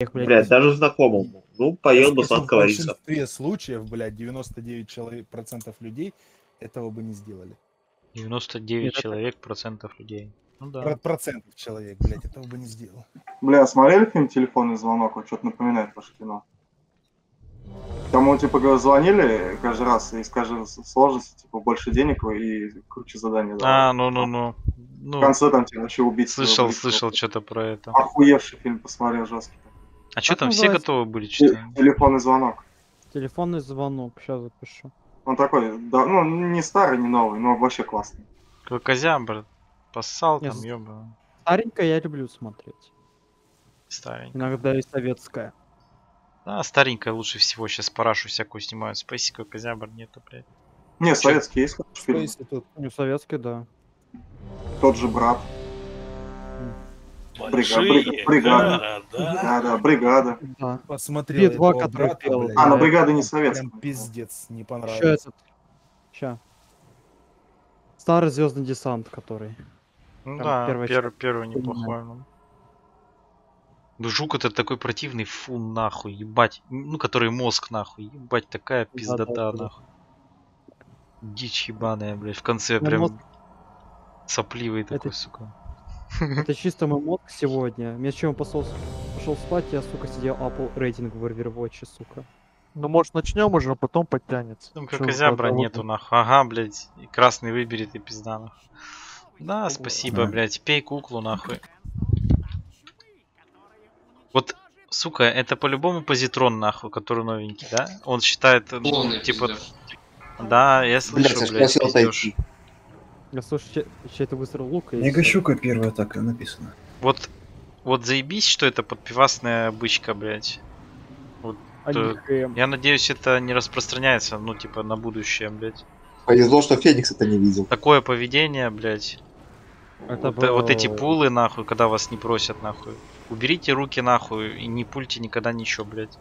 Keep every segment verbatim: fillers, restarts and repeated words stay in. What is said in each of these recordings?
блядь, Блядь, даже знакомому. Ну, поел бы сладкого В риса. большинстве случаев, блядь, девяносто девять человек, процентов людей этого бы не сделали. девяносто девять Нет, человек процентов людей. Ну да. Про- Процентов человек, блядь, этого бы не сделал. Бля, смотрели фильм «Телефонный звонок»? Вот что-то напоминает ваше кино. Кому типа говорю, звонили каждый раз, и с каждой сложности типа больше денег вы и круче задания давали. А, ну-ну-ну. В Ну, конце там типа вообще убить. слышал, своего близкого. слышал что-то про это. Охуевший фильм, посмотрел жесткий. А что Как там, все называется? готовы были что-то? Телефонный звонок. телефонный звонок. Сейчас запишу. Он такой, да, ну не старый, не новый, но вообще классный. Какой козябр. Поссал Я там, з- ёба. Старенькое я люблю смотреть. Старенький. Иногда и советское. Да, старенькая лучше всего. Сейчас парашу всякую снимают. Спайси, какой козябр нету, блядь. Не, советский есть хороший фильм. Если тут Не советский, да. Тот же брат. Большие брига- бригада. города. Да, да, бригада. Да. посмотрел Би-два, этого который брата, пел. блядь, А, но Да. бригада не прям советская. пиздец, не Еще понравился. этот. Ща. Старый звездный десант, который. Ну Там да, первая пер- часть. первый неплохой. Ну. Ну, жук это такой противный, фу, нахуй, ебать. Ну, который мозг, нахуй, ебать, такая пиздота, да, да. нахуй. Дичь ебаная, блядь, в конце Ну, прям мозг- сопливый такой, Это- сука. Это чисто мой мозг сегодня. Мне чем пошел, пошел спать, я, сука, сидел Apple рейтинг в Overwatch, сука. Ну, может, начнем уже, а потом подтянется. Там Чё как вы зябра голодные? нету, нахуй. Ага, блядь, и красный выберет и пизда, нахуй. Да, спасибо, Да. блядь, пей куклу, нахуй. Вот, сука, это по-любому позитрон, нахуй, который новенький, да? Он считает, ну, Полный типа... пиздёж. Да, я слышу, Блядь, я блядь, спросил пиздёж. отойти. Я слышу, чей- чей-то выстрел лука. и всё. Мегащука первая так и написано. Вот, вот заебись, что это подпивасная бычка, блядь. А то- не ХМ. Я надеюсь, это не распространяется, ну, типа, на будущее, блядь. Повезло, что Феникс это не видел. Такое поведение, блядь. Это Вот, э, вот эти было- пулы, нахуй, когда вас не просят, нахуй. Уберите руки, нахуй, и не пульте никогда ничего, блядь.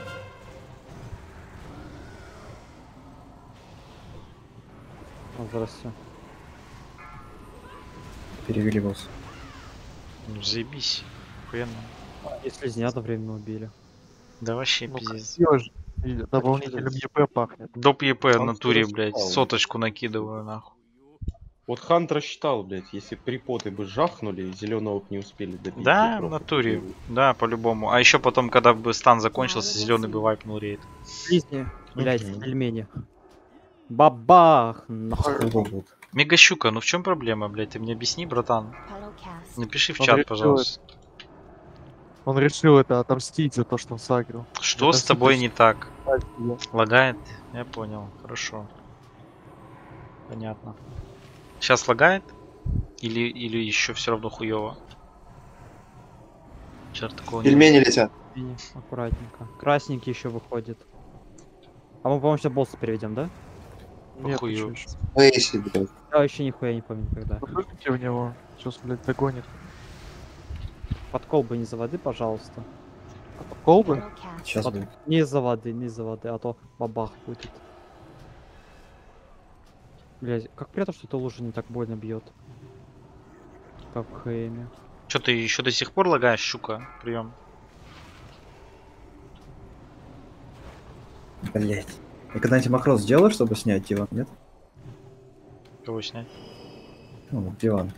О, здрасте. Перевели босс. Ну, заебись. Охуенно. И слизня одновременно убили. Да вообще Ну, пиздец. красиво же. И дополнительным ЕП пахнет. Доп ЕП в Он натуре, всё блядь. рассчитал. Соточку накидываю, нахуй. Вот Хант рассчитал, блядь, если припоты бы жахнули, зеленого не успели добить. Да, бы в просто. натуре. Да, по-любому. А еще потом, когда бы стан закончился, зеленый бы вайпнул рейд. Слизни, блядь, Мгм. пельмени. Бабах! Нахуй. Вот. Мегащука, ну в чем проблема, блядь? Ты мне объясни, братан. Напиши в Он чат, решил пожалуйста. Он решил это отомстить за то, что он сагрил. Что Это с тобой супер не так? спасибо. Лагает? Я понял. Хорошо. Понятно. Сейчас лагает? Или, или еще все равно хуево? Черт, такого не Пельмени летят. Пельмени, аккуратненько. Красненький еще выходит. А мы, по-моему, сейчас босса переведем, да? Нет, Похую. ты чё ещё? Эйси, блядь. Я еще нихуя не помню когда. Попрыгните в него. Сейчас, блядь, догонит. Под колбы не за воды, пожалуйста. Колбы? Сейчас Под- будет. Не из-за воды, не из-за воды, а то бабах будет. Блять, как приятно, что эта лужа не так больно бьет. Как в Хэме. Че ты еще до сих пор лагаешь, щука? Прием. Блять. И когда-нибудь макрос сделаешь, чтобы снять диван, нет? Кого снять? Ну, диван.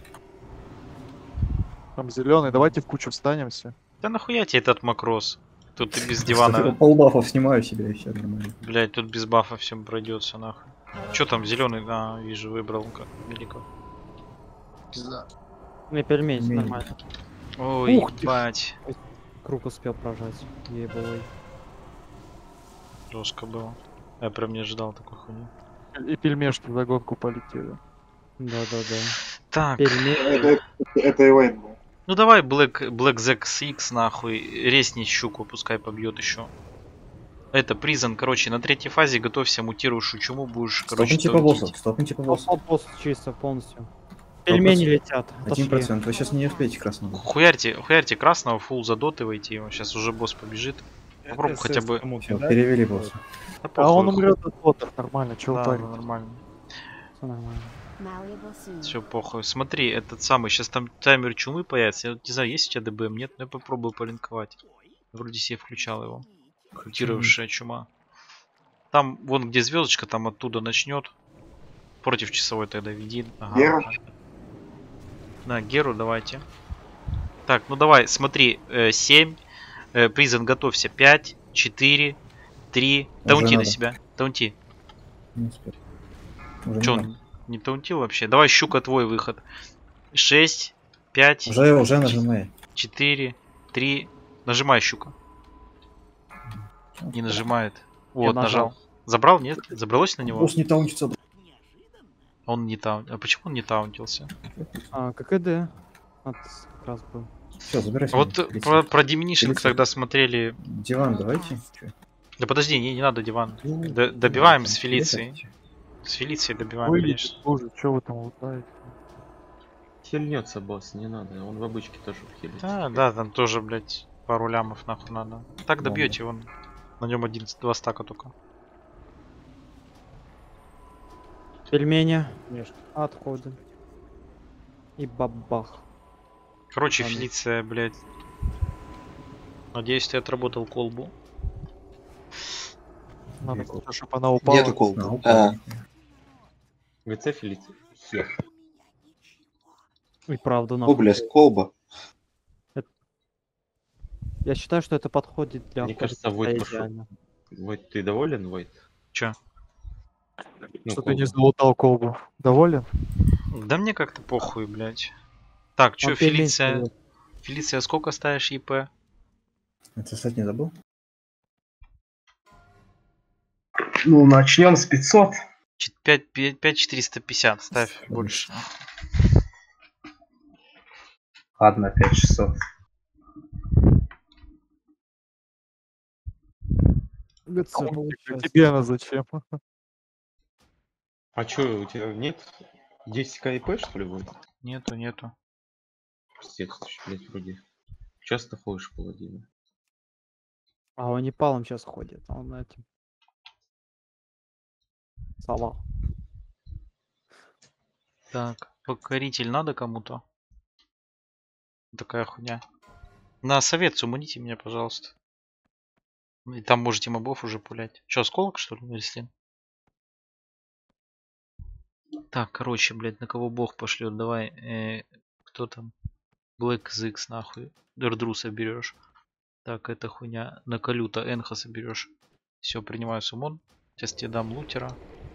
Там зеленый. Давайте в кучу встанемся. Да нахуя тебе этот макрос? Тут ты без Просто дивана, полбафов снимаю себе и все нормально. блять, тут без бафа всем пройдется нахуй. Че там зеленый? А, вижу, выбрал как велико. Пизда. Не, пельмень, Пельмени. нормально. Ой, Ух ты ж. ебать. Круг успел прожать. Ебой. Жестко было. Я прям не ожидал такой хуйни. И пельмешки в загонку полетели. Да-да-да. Так, Пельмень. Это, это, это и Уэйд был. ну давай Black, Black Zex X нахуй, резни щуку, пускай побьет еще. Это призан, короче, на третьей фазе готовься, мутируешь чуму, будешь, короче, Стопните по долбить. боссу, стопните по Босс, боссу. босс чисто полностью. Пельмени летят. Один Отошли. процент. Вы сейчас не успеете красного. Хуярьте, хуярьте красного, фул задотывайте его, сейчас уже босс побежит. Попробуй хотя бы- Все, перевели босса. Да А он похуй. умрет от Поттер, нормально, чего Да, парень. нормально. Всё нормально. Все похуй. Смотри, этот самый, сейчас там таймер чумы появится. Я вот не знаю, есть у тебя ДБМ, нет, но я попробую полинковать. Вроде себе включал его. Мутировавшая чума. Там, вон где звездочка, там оттуда начнет. Против часовой тогда веди. Ага. Гера? На, Геру давайте. Так, ну давай, смотри. Э, семь. Э, Призен, готовься. пять, четыре, три. Таунти на надо. себя. Таунти. Не успел. Уже Че, не надо. он не таунтил вообще? Давай, Щука, твой выход. шесть, пять, Уже, уже нажимай. четыре, три. Нажимай, Щука. Не нажимает. Вот, нажал. нажал. Забрал, нет? Забралось на него? Босс не таунтится. Он не таун. А почему он не таунтился? А, ККД. От как раз был. Все, забирайся. Вот э, про, про Диминишинг Фелиция. тогда смотрели. Диван давайте. Чё? Да подожди, не, не надо диван. Ну, Д- добиваем там с Фелицией. лезете. С Фелицией добиваем, Вылетит, конечно. боже, что вы там лутаете? Хильнется босс, не надо. Он в обычке тоже хилится. А, да, там тоже, блять, пару лямов нахуй надо. Так Ладно. добьете, вон. На нем один, два стака только. Пельмени. Отходим. И бабах. Короче, Ладно. Фелиция, блять. Надеюсь, ты отработал колбу. Надо, чтобы она упала. Нету А, колбы. упал. А, ГЦ Фелиция. Хех. И правда, о, нахуй. блядь, колба. Я считаю, что это подходит для Мне охоты кажется, кота Войт пошел. идеально. Войт, ты доволен, Войт? Чё? Ну, Что ты не колба. залутал колбу. Доволен? Да мне как-то похуй, блять. Так, чё, Он пельмень Фелиция? съел. Фелиция, сколько ставишь ЕП? Это, кстати, не забыл? Ну, начнем с пятьсот. пять четыреста пятьдесят, ставь больше. Ладно, пять шестьсот. ГЦ А получается. тебе она зачем? А чё, у тебя нет десять ка ИП, что ли, будет? Нету, нету. Пиздец, ты ж, блядь, вроде часто ходишь в паладина. А он не палом сейчас ходит, а он этим. Сова. Так, покоритель надо кому-то? Такая хуйня. На совет суманите меня, пожалуйста. И там можете мобов уже пулять. Че, осколок, что ли, Рислин? Так, короче, блядь, на кого бог пошлет? Давай, э, кто там? Black Zix, нахуй. Дердру соберешь. Так, это хуйня. На Калюта Энха соберешь. Все, принимаю сумон. Сейчас тебе дам лутера.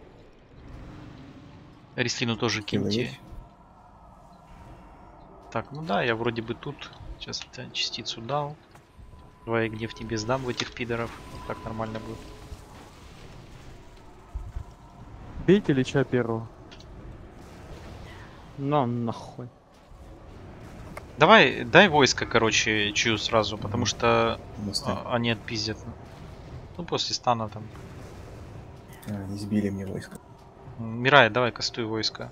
Рислину тоже киньте. есть? Так, ну да, я вроде бы тут. Сейчас это частицу дал. Давай гнев тебе сдам в этих пидоров. Вот так нормально будет. Бейте Лича первого. На нахуй. Давай, дай войско, короче, чью сразу, потому что Достань. а, они отпиздят. Ну, после стана там. А, не сбили мне войско. М, Мирай, давай кастуй войско.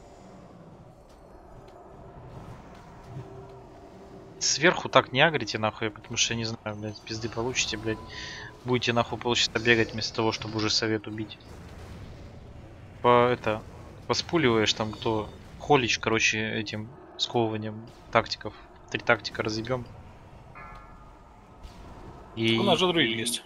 Сверху так не агрите, нахуй, потому что я не знаю, блядь, пизды получите, блядь. Будете, нахуй, получится бегать вместо того, чтобы уже совет убить. По, это, поспуливаешь там, кто... Холич, короче, этим сковыванием тактиков. Три тактика разъебем. И... У нас же друид есть.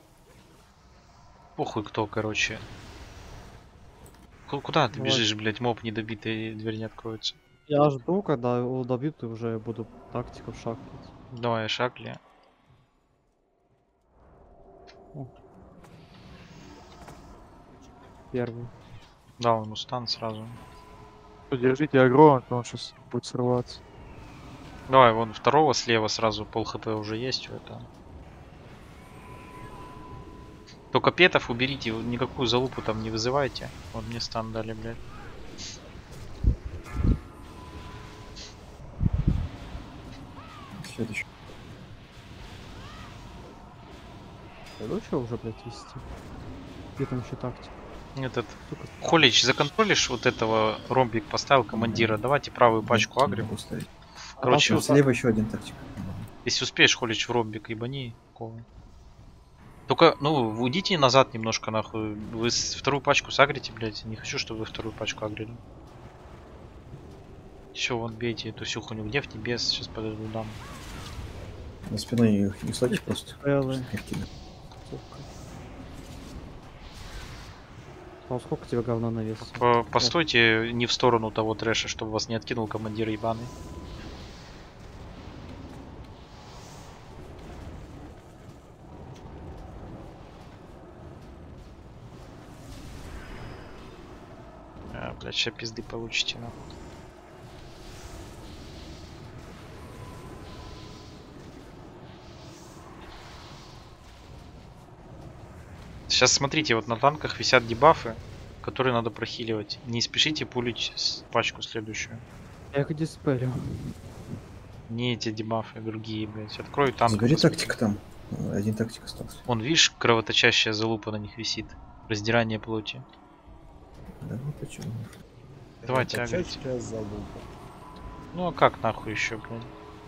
Похуй кто, короче. Ку- Куда ты Вот. бежишь, блядь, моб недобитый, и дверь не откроется. Я жду, когда его добьют, и уже буду тактику шахтить. Давай, шагли. Первый. Дал ему стан сразу. Держите агро, а то он сейчас будет срываться. Давай, вон второго слева сразу пол хп уже есть у этого. Только петов уберите, никакую залупу там не вызывайте. Вот мне стан дали, блядь. Следующий. Лучше уже, блядь, вести. Где там еще тактика? Этот Холич, законтролишь вот этого ромбик поставил командира. Давайте правую пачку Не агрим. могу ставить. Короче, А слева еще один тактик. если успеешь, Холич в ромбик, ебани. Такого. Только, ну, уйдите назад немножко, нахуй. Вы с- вторую пачку сагрите, блядь. Не хочу, чтобы вы вторую пачку агрили. Все, вон бейте эту всю хуйню. Гнев небес, сейчас подойду дам. На спиной их не слышишь просто. Эллы. Картина. Сука. А сколько тебе говна на вес? По- Постойте не в сторону того трэша, чтобы вас не откинул командир ебаный. А, блядь, ща пизды получите, нахуй. Сейчас смотрите, вот на танках висят дебафы, которые надо прохиливать. Не спешите пулить с- пачку следующую. Я их диспелю. Не эти дебафы, другие, блядь. Открой танк. Забери посмотри. тактика там. Один тактик остался. Вон, видишь, кровоточащая залупа на них висит. Раздирание плоти. Да ну почему? Давайте, Это агрите. часть залупа. Ну а как нахуй еще, блядь?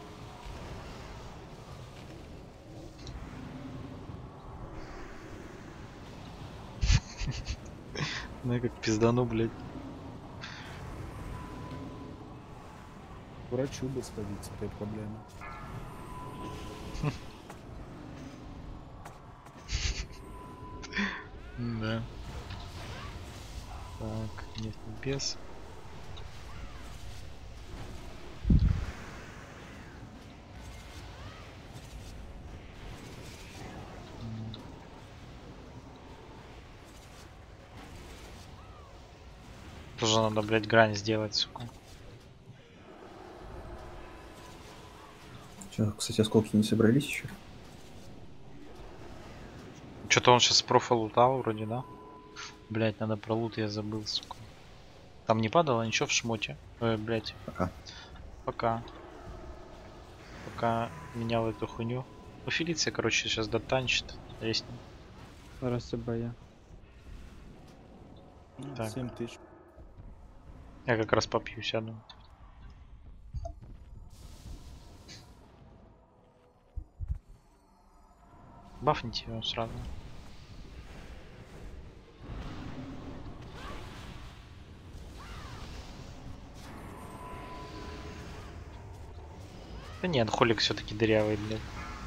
Ну я как пиздану, блядь. К врачу бы сходить с этой проблемой. Да. Так, нет, без. Тоже надо, блядь, грань сделать, сука. Че, кстати, осколки не собрались еще? Что-то он сейчас профа лутал вроде, да? Блять, надо про лут, я забыл, сука. Там не падало ничего в шмоте. Э, блять. Пока. Пока. Пока менял эту хуйню. Ну, Фелиция, короче, сейчас дотанчит. Есть. Раз я. Так. семь тысяч. Я как раз попью, сяду. Бафните его сразу. Да нет, холик все-таки дырявый, блядь.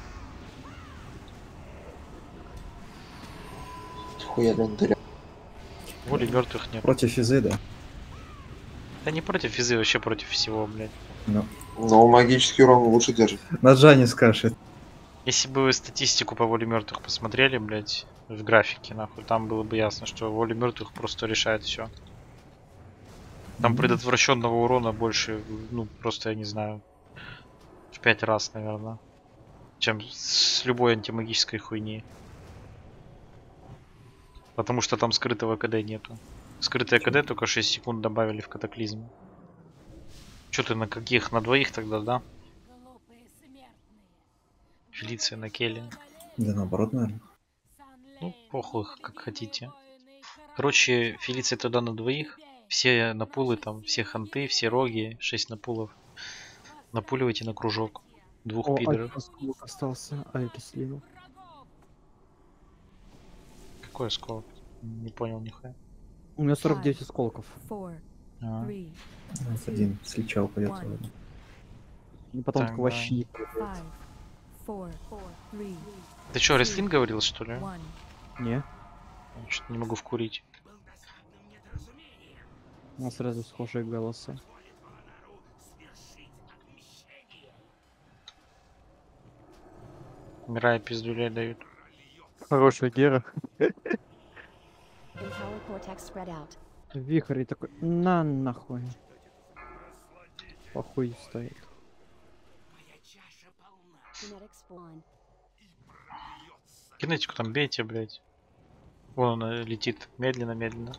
Хуя блин, дыря. Воли мертвых нет. Против физы, да. Да не против физы, вообще против всего, блядь. Но. Но магический урон лучше держит. На Джане скажет. Если бы вы статистику по воле мертвых посмотрели, блядь, в графике, нахуй, там было бы ясно, что воля мертвых просто решает все. Там предотвращенного урона больше, ну, просто я не знаю, в пять раз, наверное, чем с любой антимагической хуйни. Потому что там скрытого КД нету. Скрытое КД только шесть секунд добавили в катаклизм. Че ты на каких? На двоих тогда, да? Фелиция на Келли. Да наоборот, наверное. Ну, похуй, как хотите. Короче, Фелиция туда на двоих. Все напулы там, все ханты, все роги, шесть напулов. Напуливайте на кружок. Двух О, пидоров. осколок остался. Альки слил. Какой осколок? Не понял нихуя. У меня сорок девять осколков. А. Вот один сличал пойдет. ладно. И потом Так, так вообще не пойдет. Ты что, рестлинг говорил, что ли? Не. Что-то не могу вкурить. У нас сразу схожие голоса. Мирай пиздулей дают. Хорошая Гера. Вихрь и такой, на нахуй. Похуй стоит. Кинетику там бейте, блядь. Вон она летит медленно-медленно.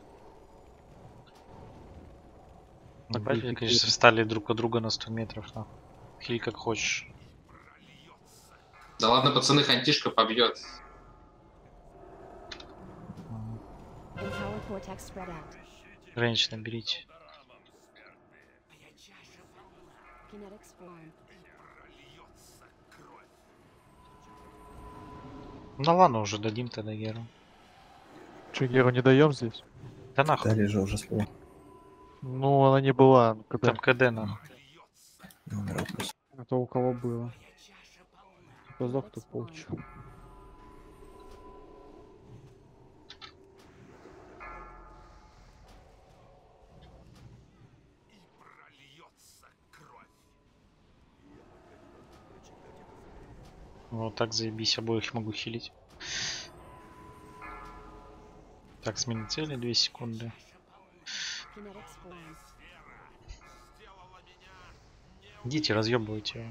Опять, вы, конечно, встали друг от друга на сто метров, нахуй. Хиль как хочешь. Да ладно, пацаны, хантишка побьет. Рейндж наберите. Ну ладно, уже дадим тогда Геру. Че, Геру не даем здесь? Да нахуй. Дали же уже слово. Ну, она не была. Когда... Там КД нахуй. Я умирал просто. А то у кого было. Кто сдох, тут получил. Вот так заебись, обоих могу хилить. Так, смена цели, две секунды. Идите, разъебывайте.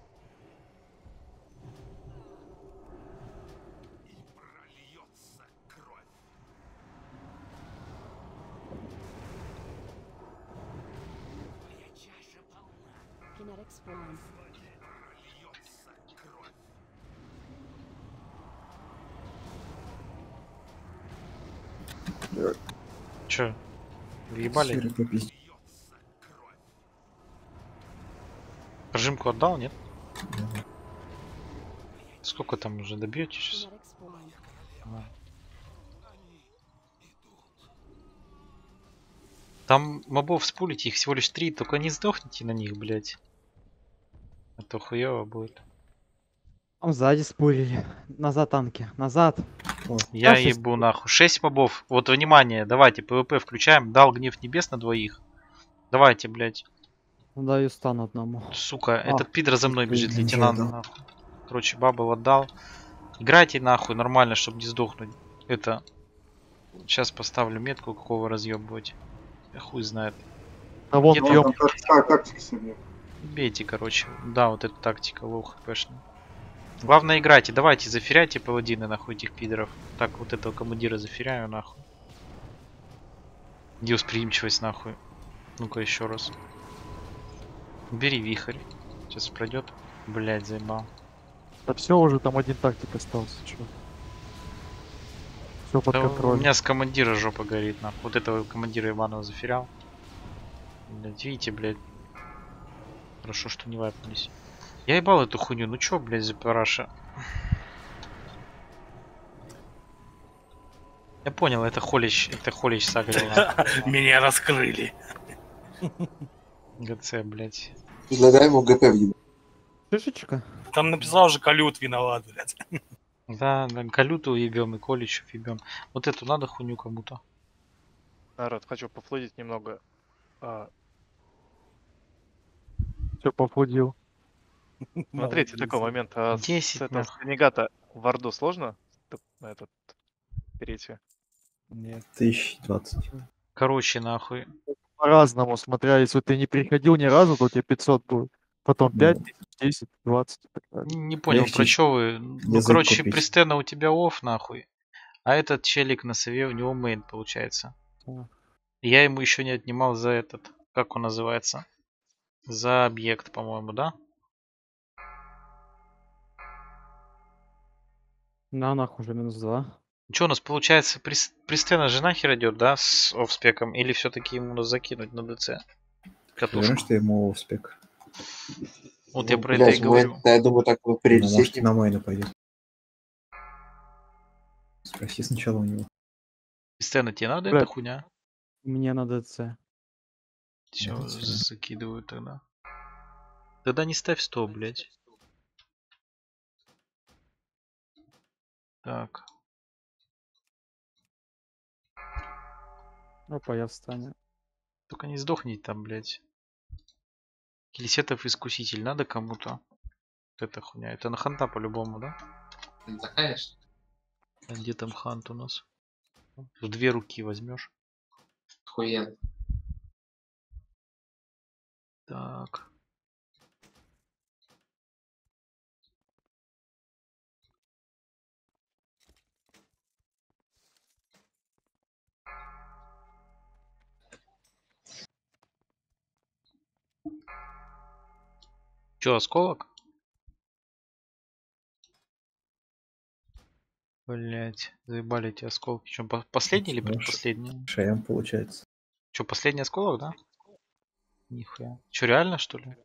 Чё? Въебали? Серый попиздец. Прожимку отдал, нет? Сколько там уже добьете сейчас? А. Там мобов спулите, их всего лишь три, только не сдохните на них, блять. А то хуёво будет. Там сзади спулили. Назад танки. Назад. Вот. Я Да, шесть. ебу нахуй. шесть мобов. Вот внимание, давайте, ПВП включаем. Дал гнев небес на двоих. Давайте, блять. Даю стан одному. Сука, А, этот пидор за мной бежит, ничего, лейтенант. да. Нахуй. Короче, бабл отдал. Играйте нахуй нормально, чтобы не сдохнуть. Это. Сейчас поставлю метку, какого разъебывать. Я хуй знает. А вон Где-то Ну, бьем. там так- так- тактика себе. Бейте, короче. Да, вот эта тактика лоу хпшная. Главное играйте, давайте, заферяйте паладины нахуй этих пидоров. Так, вот этого командира заферяю нахуй. Где восприимчивость нахуй? Ну-ка еще раз. Бери вихрь. Сейчас пройдет. Блять, заебал. Да все уже, там один тактик остался. Чё? Все под Да у контролем. меня с командира жопа горит нахуй. Вот этого командира Иванова заферял. Блять, видите, блять. Хорошо, что не вайпнулись. Я ебал эту хуйню, ну чё, блядь, за параша? Я понял, это Холич, это Холич сагрил. Меня раскрыли. ГЦ, блядь. Предлагаю ему ГП въебать. Шишечка. Там написал же Калют виноват, блядь. Да, да, Калюту ебем и Количев ебем. Вот эту надо хуйню кому-то. Народ, хочу пофлудить немного. А, Все пофудил. смотрите, такой момент. А с десять этой нахуй. Сенегата в Орду сложно т- на этот перейти? Нет. тысяча двадцать. Короче, нахуй. По-разному, смотря, если ты не приходил ни разу, то у тебя пятьсот будет. Потом Ну. пять, десять, двадцать и так далее. Не понял, Легче про чё вы. Ну, язык короче, купить. Пристена у тебя офф, нахуй. А этот челик на сове, у него мейн получается. Да. Я ему еще не отнимал за этот. Как он называется? За объект, по-моему, да? На нахуй уже минус два. Че у нас получается, Прис- Пристена же нахер идет, да, с офспеком? Или все-таки ему надо закинуть на ДЦ? Катушку. Уверен, что ему в спек. Вот Ну, я про блядь, это и мейн, говорю. да, я думаю, так вы Ну, прелестите. может, на мейну пойдет. Спроси сначала у него. Пристена, тебе надо Блядь. эта хуйня? Мне на ДЦ. Все, На ДЦ. закидываю тогда. Тогда не ставь сто, блядь. Так. Опа, я встану. Только не сдохните там, блядь. Кильсетов искуситель надо кому-то? Вот эта хуйня. Это на ханта по-любому, да? Да, конечно. А где там хант у нас? В две руки возьмешь. Охуенно. Так. Че, осколок? Блять, заебали эти осколки. Че, последний или Хорошо. предпоследний? Шеям получается. Че, последний осколок, да? Нихуя. Че, реально, что ли?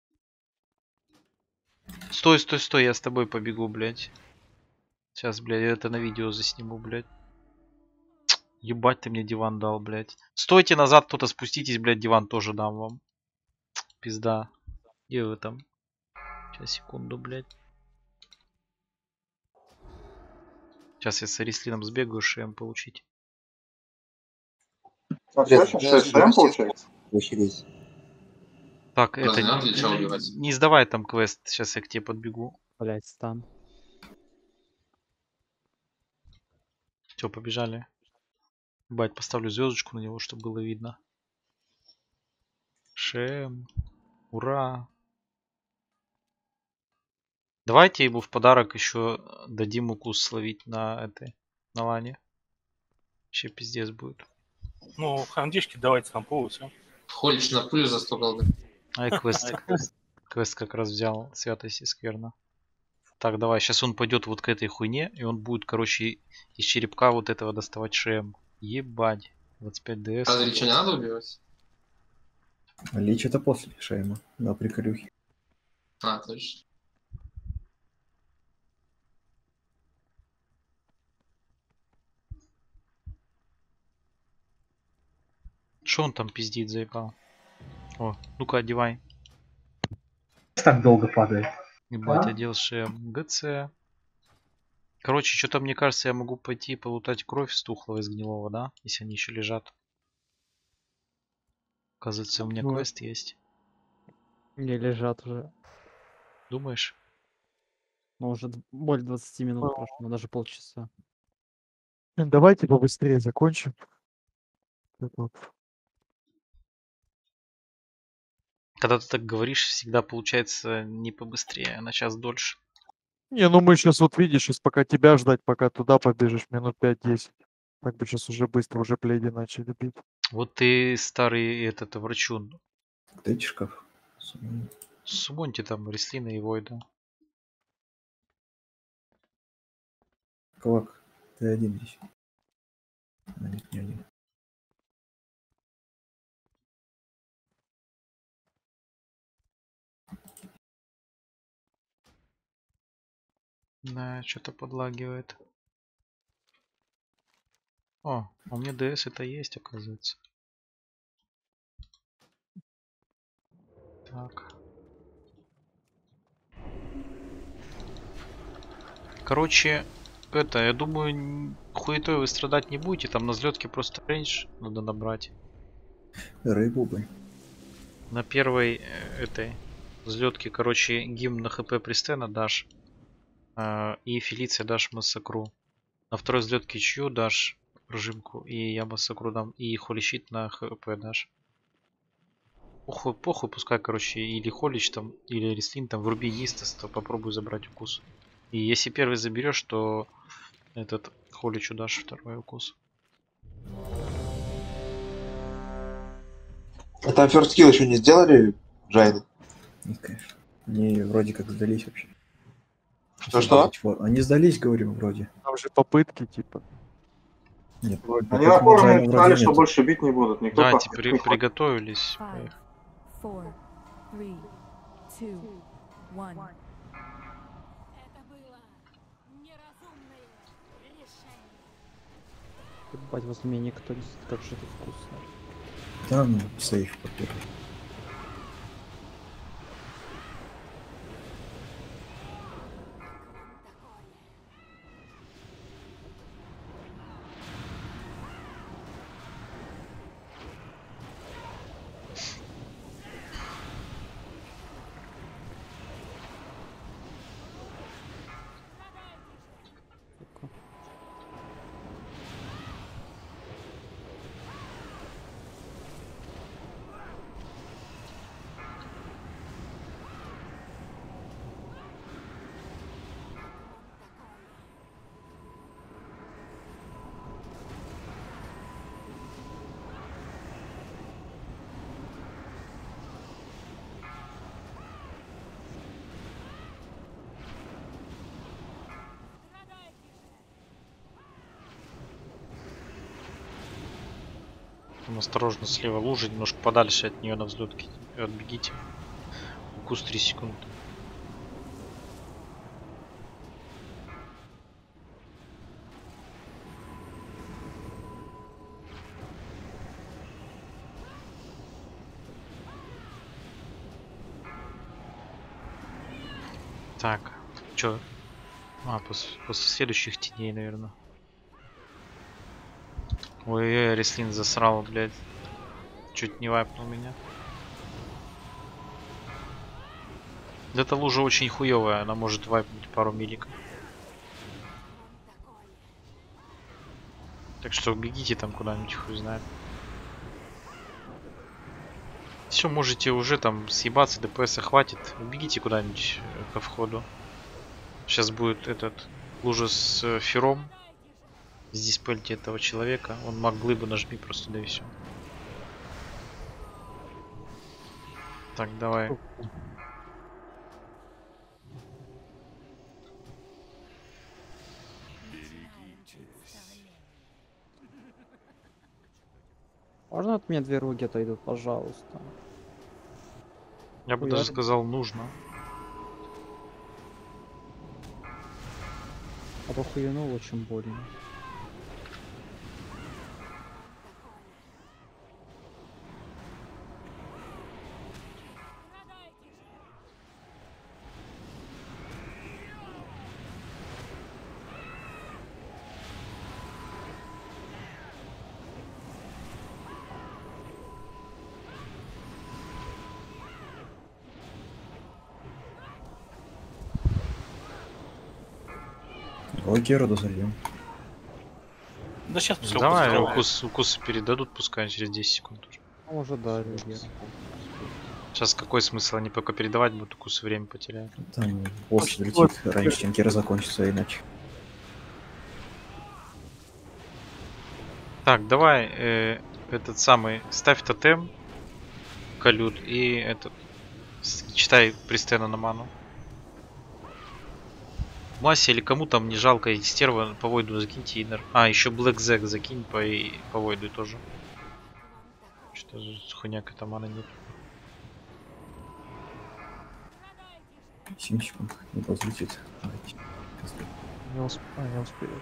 Стой, стой, стой, я с тобой побегу, блять. Сейчас, блядь, я это на видео засниму, блядь. Ебать, ты мне диван дал, блядь. Стойте назад, кто-то спуститесь, блядь, диван тоже дам вам. Пизда. Где вы там? Сейчас, секунду, блядь. Сейчас я с Арислином сбегаю, шеем получить. А точно, что СМ получается? Охереть. Так, это... Разве надо для чего убивать? Не сдавай там квест, сейчас я к тебе подбегу. Блять, стан. Все, побежали. Бать, поставлю звездочку на него, чтобы было видно. Шем. Ура. Давайте ему в подарок еще дадим укус словить на этой, на лане. Вообще пиздец будет. Ну, хандишки давайте нам по все. Ходишь на пулю за сто голды. Ай, квест. Квест как раз взял. Святость и скверно. Так, давай, сейчас он пойдет вот к этой хуйне, и он будет, короче, из черепка вот этого доставать шем. Ебать. двадцать пять дс. Разве ничего не надо убивать? Лич это после Шейма, на приколюхе. А, точно. Что он там пиздит, заебал? О, ну-ка, одевай. Так долго падает. Ебать, А? одел шем. ГЦ. Короче, что-то мне кажется, я могу пойти полутать кровь с тухлого из гнилого, да? Если они еще лежат. Оказывается, у меня Ну. квест есть. Не лежат уже. Думаешь? Ну, уже д- более двадцати минут прошло, ну, даже полчаса. Давайте побыстрее закончим. Так вот. Когда ты так говоришь, всегда получается не побыстрее, а на час дольше. Не, ну мы сейчас вот видишь, сейчас пока тебя ждать, пока туда побежишь, минут пять-десять. Так бы сейчас уже быстро, уже пледи начали бить. Вот ты старый этот врачун. Дайте шкаф. Сумоньте там Рислина и Войда. Квак, ты один здесь. А, нет, не один. Да, что-то подлагивает. О, у меня ДС это есть, оказывается. Так. Короче, это, я думаю, н- хуетой вы страдать не будете. Там на взлетке просто рейндж надо набрать. Рыбу бы. На первой э, этой взлетке, короче, гимн на хп Пристена дашь. э, И Фелиция дашь массакру. На второй взлетке чью дашь пружинку. И я массакру дам. И холищит на хп дашь. Похуй, похуй, пускай, короче, или Холич там, или Рислин там, вруби Истас, то попробуй забрать укус. И если первый заберешь, то этот Холичу дашь второй укус. А там first kill еще не сделали, Жайны? Нет, конечно. Они вроде как сдались вообще. Что-что? Они сдались, говорю, вроде. Там же попытки, типа. Нет, Они на форуме написали, что больше бить не будут. Никто Да, так теперь не хочет. приготовились. Five, four, three, two, one. Ебать, возле меня никто не сидит, как же это вкусно. Там сейф попер. Там осторожно, слева лужа, немножко подальше от нее на взлетке. Отбегите. Укус три секунды. Так, чё? А, после, после следующих теней, наверное. Ой, Реслин засрал, блядь. Чуть не вайпнул меня. Эта лужа очень хуевая, она может вайпнуть пару милик. Так что бегите там куда-нибудь, хуй знает. Все, можете уже там съебаться, ДПСа хватит. Бегите куда-нибудь ко входу. Сейчас будет этот лужа с э, фером. Здесь пыльте этого человека. Он маг глыбу, нажми просто, да и все. Так, давай. Можно от меня две руки отойдут, пожалуйста? Я бы Хуя. даже сказал, нужно. А то хуянуло, очень больно. Ой, Героду зальем. Да сейчас все Давай, укус, укусы передадут, пускай через десять секунд уже. А уже да, реагирует. Сейчас какой смысл? Они пока передавать будут, укусы время потеряют. Там босс летит раньше, чем Гера закончится, иначе. Так, давай э, этот самый, ставь тотем, колют, и этот, с- читай пристена на ману. Масе или кому там не жалко, и стерва по войду закиньте инер. А, еще Black Zack закинь по, и, по войду тоже. Что за хуйня, какая-то мана нет. семь секунд. Не взлетит. Не, усп... а, не успеет.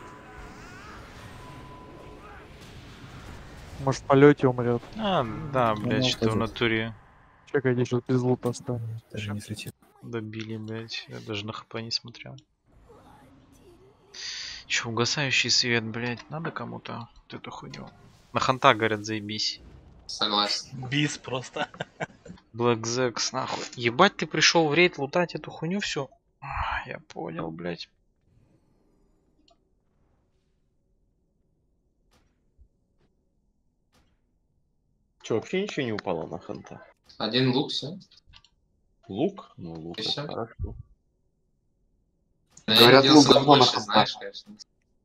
Может в полете умрет. А, да, Ну, блядь, ну, что в хватит. натуре Чекай, здесь сейчас без лута останется. Даже не взлетит. добили, блядь. Я даже на хп не смотрел. Че, угасающий свет, блядь, надо кому-то вот эту хуйню. На ханта, говорят, заебись. Согласен. Бис просто. Black Zax, нахуй. Ебать, ты пришел в рейд лутать эту хуйню всю? А, я понял, блядь. Че, вообще ничего не упало на ханта? Один лук, все. Лук? Ну, лук И это всё. хорошо. Говорят, я лук надеялся на говно на больше, ханта. знаешь, конечно.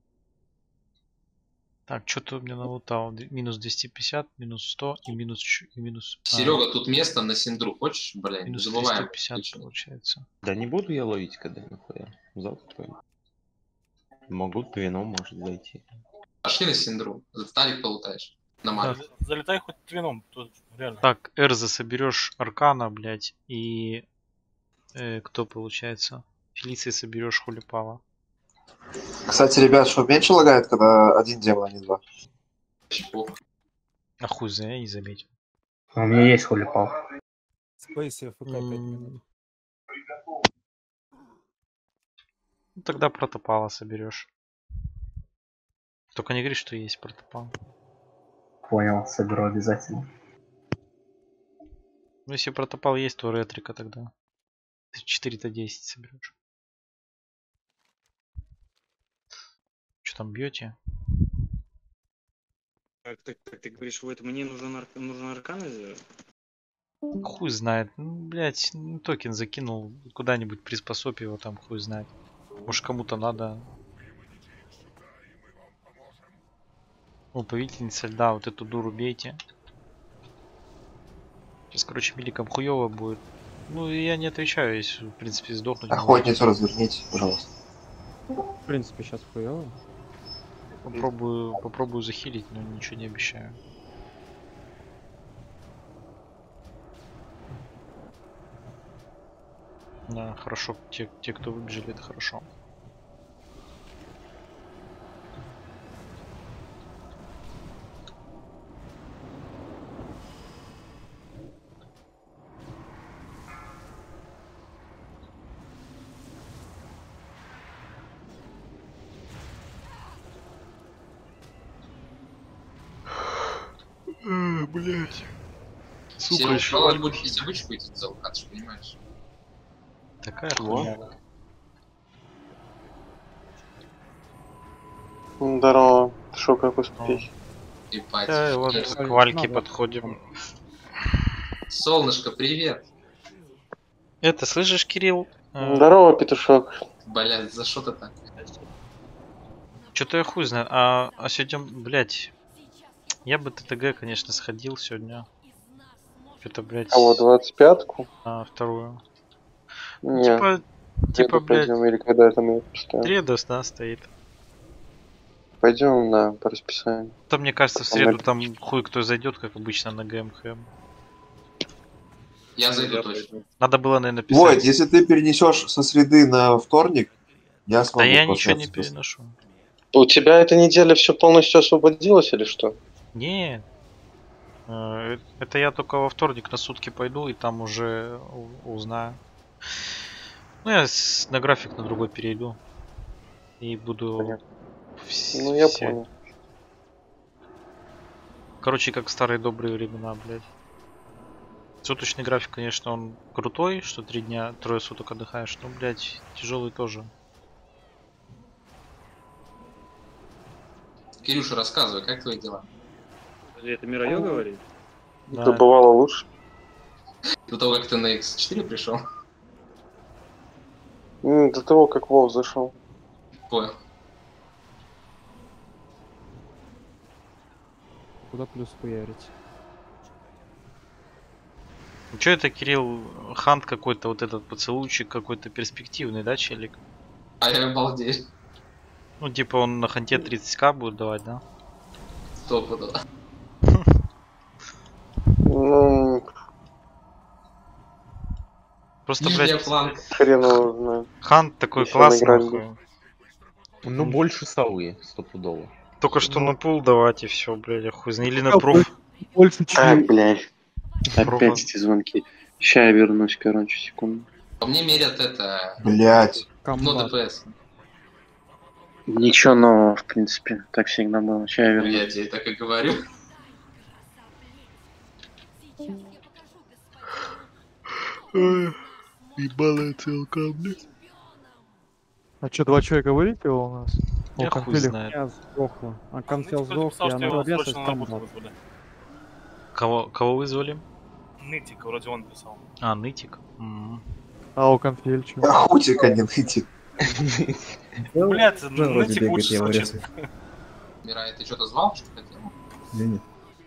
Так, что ты у меня налутал? Д- Минус двести пятьдесят, минус сто и минус... чу- И минус а, Серега, тут место на Синдру. Хочешь, блин, не минус забываем. триста пятьдесят получается. Да не буду я ловить, когда нахуя. Завтра пойду. Могу твином, может, зайти. Пошли на Синдру. Старик полутаешь. На ману. Залетай хоть твином, тут реально. Так, Эрза соберешь Аркана, блядь, и... э, кто получается? Фелиции соберешь Хулипала. Кстати, ребят, что меньше лагает, когда один демон, а не два? А хуй за, я не заметил. У меня есть холипал. Спейси ФК пять минут. Ну, тогда протопала соберешь. Только не говори, что есть протопал. Понял, соберу обязательно. Ну, если протопал есть, то ретрика тогда. Ты четыре-то десять соберешь. Что там бьете? Так, так, так, ты говоришь, вот мне нужен, ар... нужен аркана сделать? Хуй знает. Ну, блять, ну, токен закинул куда-нибудь, приспособь его там, хуй знает. Может, кому-то надо. О, повелительница льда, вот эту дуру бейте. Сейчас, короче, миликом хуево будет. Ну, я не отвечаю, если, в принципе, сдохнуть. могу. Охотницу разверните, пожалуйста. В принципе, сейчас хуёво. Попробую, попробую захилить, но ничего не обещаю. Да, хорошо. Те, те, кто выбежали, это хорошо. блядь. Все Сука, еще ушел, будет пить обычку идти за локат, ты понимаешь? такая хуйня. Здорово. Шо, как успехи? Ебать. Да, вот конечно. к Вальке подходим. Солнышко, привет. Это, слышишь, Кирилл? Здорово, петушок. Блядь, за что ты так? Что-то я хуй знаю. А, а сегодня, блядь, я бы ТТГ, конечно, сходил сегодня. Это, блядь... А вот двадцать пятку? А, вторую. Не. Типа, типа, блядь... Пойдем, или когда это мы поставим? Тредос, да, стоит. Пойдем, да, по расписанию. Там, мне кажется, в Потом среду это- там хуй кто зайдет, как обычно, на ГМХМ. Я зайду точно. Надо было, наверное, писать. Войт, если ты перенесешь со среды на вторник, я Да смогу я ничего не пообщаться. переношу. У тебя эта неделя все полностью освободилась или что? Не. Э, Это я только во вторник на сутки пойду и там уже у- узнаю. Ну, я с- на график на другой перейду. И буду... вс- Ну, я все- понял. Короче, как в старые добрые времена, блядь. Суточный график, конечно, он крутой, что три дня, трое суток отдыхаешь, но, блядь, тяжелый тоже. Кирюша, рассказывай, как твои дела? Это Мирайо говорит? Да. Да бывало лучше. До того, как ты на икс четыре пришел? М, До того, как Вов зашел. Понял. Куда плюс хуярить? Че это, Кирилл, хант какой-то, вот этот поцелуйчик какой-то перспективный, да, челик? А я обалдею. Ну, типа он на ханте тридцать ка будет давать, да? Стопудово. Ну, Просто, Нижняя блядь, планка. хрен его знает. хант такой Если классный. он играет. нахуй. Ну, больше совы, стопудово. Только что Ну. на пул давать и все, блядь, я хуй знаю. Или на А, проф. Больше, А, чем... блядь. Профа. Опять эти звонки. Ща я вернусь, короче, секунду. По мне мерят это... Блять. Ну, комбат. ДПС. Ничего нового, в принципе. Так всегда было. Ща я Ну, вернусь. я тебе так и говорю. Ебаная целка, блядь. А что, два человека вылетело у нас? Я О, хуй конфилик. знает. Я сдохла. А конфел Кто-то сдох, написал, я что на его обрез срочно на работу комбат. вызвали. Кого, кого вызвали? Нытик, вроде он писал. А, нытик. М. А у конфиль что? Охутик, а не нытик. Блять, Да, вроде нытик бегает, лучше я его звучит. резал. Мирай, ты что-то звал, что хотел? Не-не.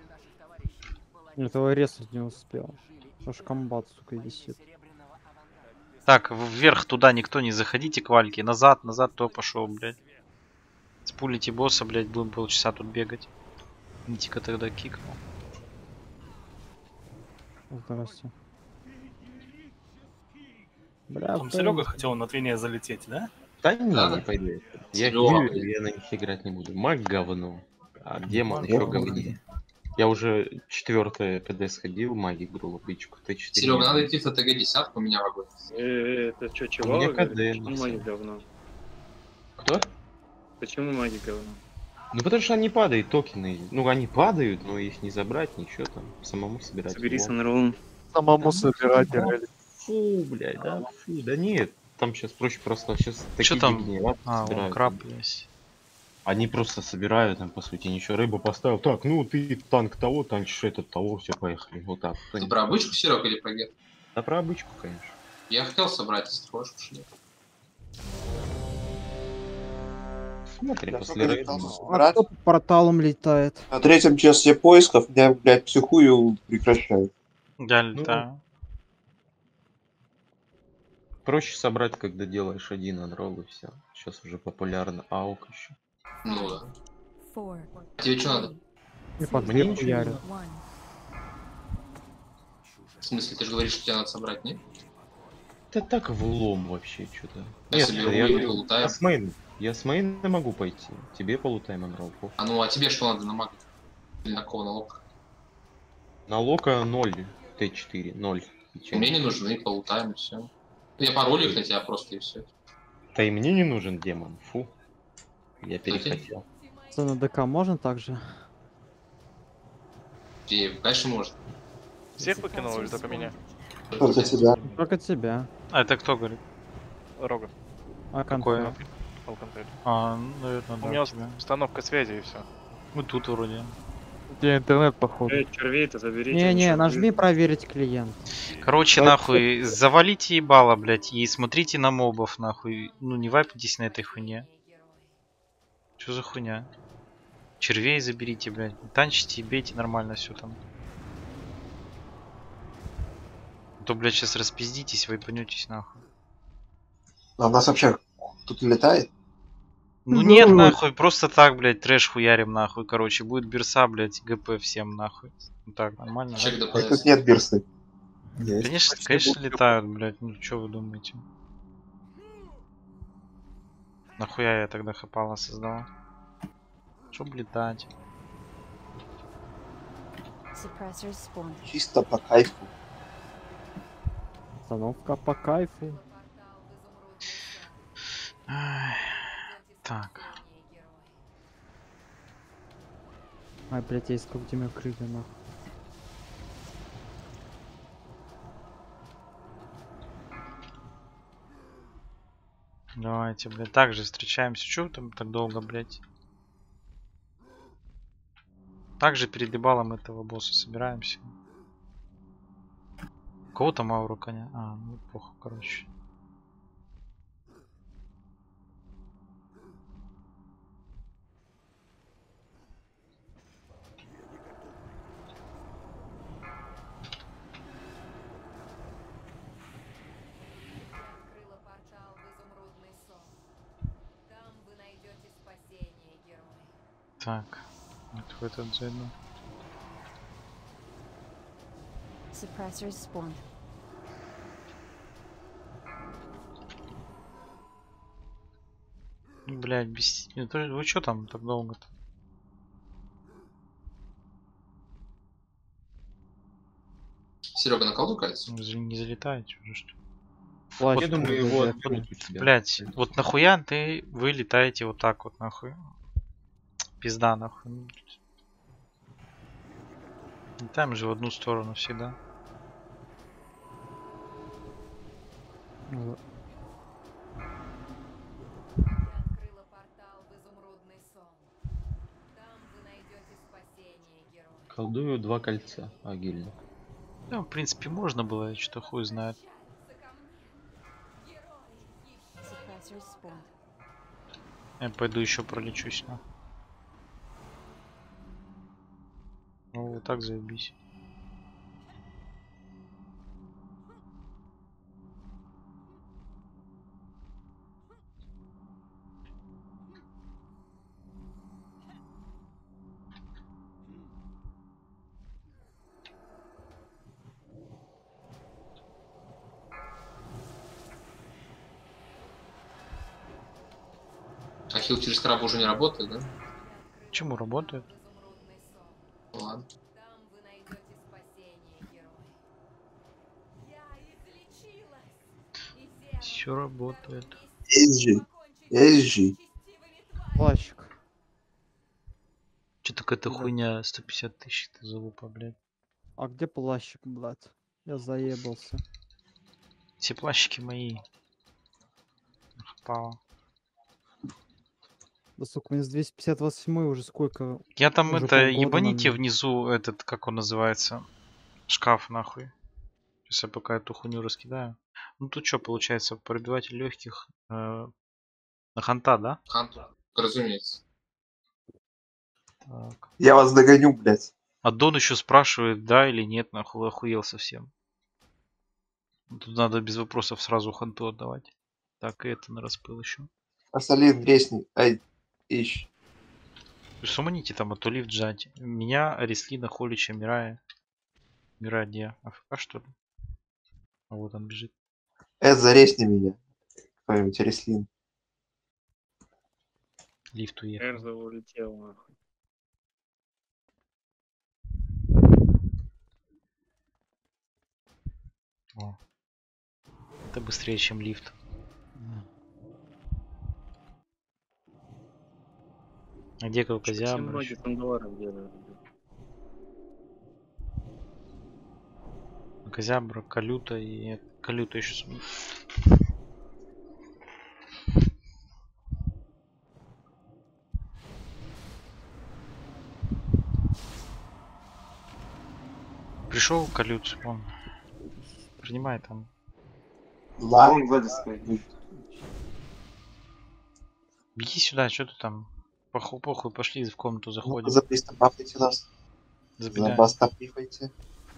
Этого резать не успел. Потому что комбат, сука, висит. Так, вверх туда никто не заходите к Вальке. Назад, назад, то пошел, блядь. Спулите босса, блядь, будем полчаса тут бегать. Нитика тогда кикнул. Здрасте. Бля, Там кто- Серега хотел на Твине залететь, да? Да не, Да. не пойду. Я Серёга. говорю, я на них играть не буду. Маг говно. А демон Маг еще говно. говнее. Я уже четвертое ПД сходил, маги игру лопычку. Т четыре. Серега, надо идти в ТТГ десятку, у меня в огонь. Э, Это что, У чего? меня говорит? КД, Почему ну, маги всё. говно? Кто? Почему маги говно? Ну потому что они падают, токены. Ну они падают, но их не забрать, ничего там. Самому собирать. Собери в лом. Санролл. Самому собирать. Да, реально. Фу, блядь, да, фу, да нет. Там сейчас проще просто сейчас Что такие там? дегенераты А, вон собирают. краб есть. Они просто собирают там, по сути, ничего. Рыбу поставил. Так, ну ты танк того, танчишь этот того, все, поехали. Вот так. Ты про обычку, Серега, или про гет? Да про обычку, конечно. Я хотел собрать, если ты хочешь, уж нет. Смотри, Я после только рейда. пытался А собрать. кто по порталам летает? На третьем часе поисков меня, блядь, психую прекращают. Я Ну, летаю. Проще собрать, когда делаешь один анролл и все. Сейчас уже популярно аук еще. Ну да. Four, А тебе что надо? И под Мне дверь ничего хуярят. one. В смысле, ты же говоришь, что тебе надо собрать, нет? Да так влом вообще что-то. Я Нет, соберу я, и я, полутаю. с мейна. Я с мейна могу пойти. Тебе полутайм анролл. похуй. А ну, а тебе что надо на маг? Или на кого, на лок? На лока ноль. Т четыре, ноль. Мне не нужны, полутаем и все. Я паролю их на тебя просто и все. Да и мне не нужен демон. Фу. Я перехотел. За на ДК можно также? И, конечно, может. Всех выкинул или только меня? Только тебя. Только тебя. А это кто говорит? Рога. А Какое? контроль? Алкантель. А, ну, наверное, У да, меня тебя. установка связи и все. Мы тут вроде. Где интернет, походу. Эй, червей-то заберите. Не-не, червей. нажми проверить клиент. Короче, Так, нахуй, завалите ебало, блядь, и смотрите на мобов, нахуй. Ну, не вайпайтесь на этой хуйне. Что за хуйня? Червей заберите, блядь. Танчите и бейте нормально все там. А то, блядь, сейчас распиздитесь, вайпанетесь, нахуй. А у нас вообще тут летает? Ну нет, нахуй, просто так, блядь, трэш хуярим, нахуй, короче. Будет бирса, блядь, ГП всем, нахуй. Ну так, нормально, Чек да? А тут нет бирсы. Есть. Конечно, конечно летают, блядь, ну что вы думаете? Нахуя я тогда хапала создал? Чтоб летать. Suppressors spawned. Чисто по кайфу. Установка по кайфу. Ай, так. Ай, блядь, я искал, где меня крылья, нахуй. Давайте, блядь, так же встречаемся. Чего вы там так долго, блядь? Также перед ебалом этого босса собираемся. У кого там ауру коня? А, ну похуй, короче. Так, вот в этот зайду. Suppressors spawned. Блядь, без... Это- Вы что там так долго-то? Серега на колду кается? Не за- не залетаете уже что ли? Плащ Я думаю, какой-то его взять. отберут у тебя. Блять, вот нахуя ты вы летаете вот так вот нахуй? Пизда нахуй. Летаем же в одну сторону всегда. Вот. Колдую два кольца. А, гильдия. Ну, в принципе, можно было, что хуй знает. Suppressors spawned. Я пойду еще пролечусь, на. Ну, вот так заебись. А хил через краб уже не работает, да? Почему работает? Ладно. Все работает. Есть же. Есть же. Плащик. Че такая-то хуйня сто пятьдесят тысяч ты залупа, блядь. А где плащик, блядь? Я заебался. Все плащики мои. Хапала. Да сука, мне с двести пятьдесят восемь уже сколько? Я там Уже это, полгода ебаните на мне. внизу этот, как он называется, шкаф нахуй. Сейчас я пока эту хуйню раскидаю. Ну тут что получается, пробиватель легких э, на ханта, да? Ханту, разумеется. Так. Я вас догоню, блядь. А Дон еще спрашивает, да или нет, нахуй, охуел совсем. Тут надо без вопросов сразу ханту отдавать. Так, и это на распыл еще. Асалин, гресни. Ай, ищ. Суманите там, а то лифт жать. Меня, Арислина, Холича, Мирая. Мирая где? АФК что ли? А вот он бежит. Эд, заресни меня. Кто-нибудь, Реслин. Лифт уехал. Эрза улетел, нахуй. О. Это быстрее, чем лифт. А где Все Кавказиабр? многие сандаларов делают. Козябра, Калюта и Калюта еще. Пришел Калют, он принимает там. Да. Он сзади стоит. Беги сюда, что ты там? Похуй, похуй, пошли в комнату заходим. За приста бафайте нас. Забегаем. За баста пифайте.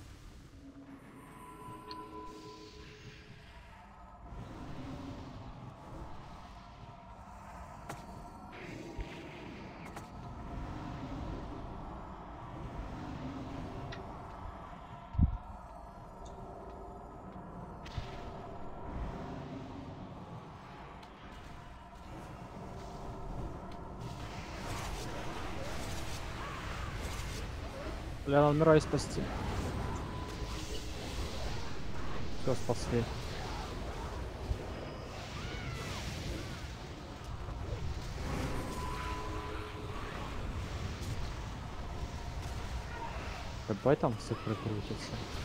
Бля, надо Мирай спасти. Все, спасли. КБ там цифры крутятся.